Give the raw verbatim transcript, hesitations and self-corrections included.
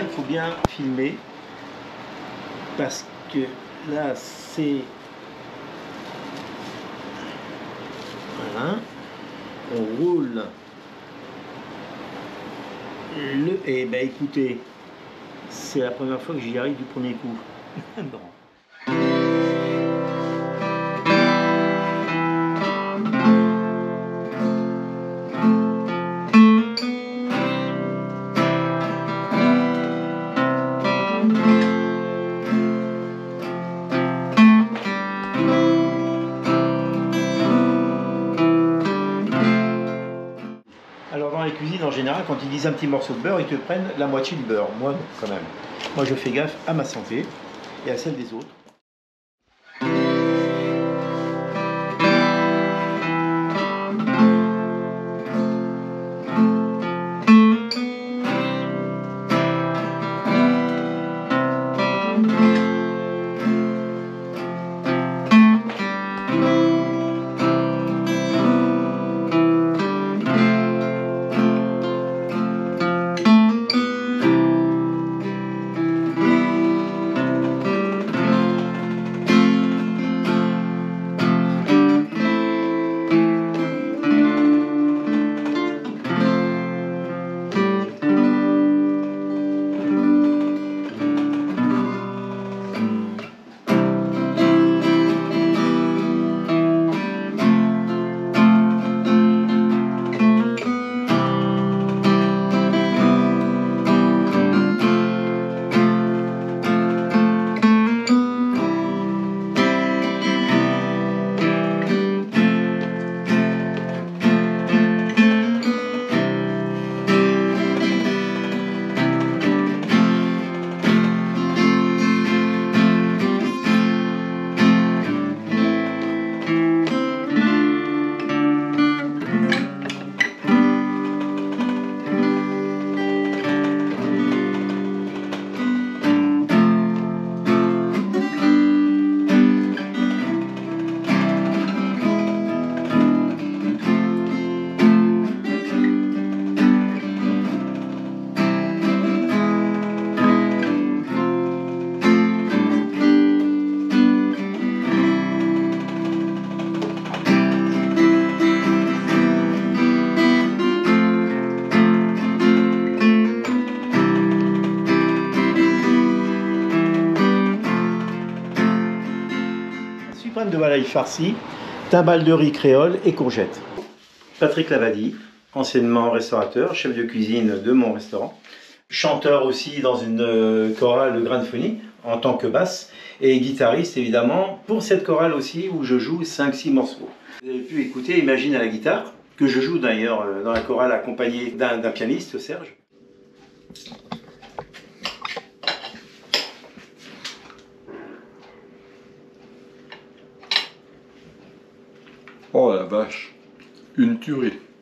il faut bien filmer parce que là c'est voilà, on roule le et ben écoutez, c'est la première fois que j'y arrive du premier coup. Bon. Alors dans les cuisines en général, quand ils disent un petit morceau de beurre, ils te prennent la moitié du beurre. Moi non, quand même. Moi je fais gaffe à ma santé et à celle des autres. Suprême de volaille farcie, timbale de riz créole et courgettes. Patrick Lavadi, anciennement restaurateur, chef de cuisine de mon restaurant, chanteur aussi dans une chorale Grand'Phonie en tant que basse et guitariste évidemment pour cette chorale aussi où je joue cinq six morceaux. Vous avez pu écouter Imagine à la guitare, que je joue d'ailleurs dans la chorale accompagné d'un d'un pianiste, Serge. Oh la vache, une tuerie.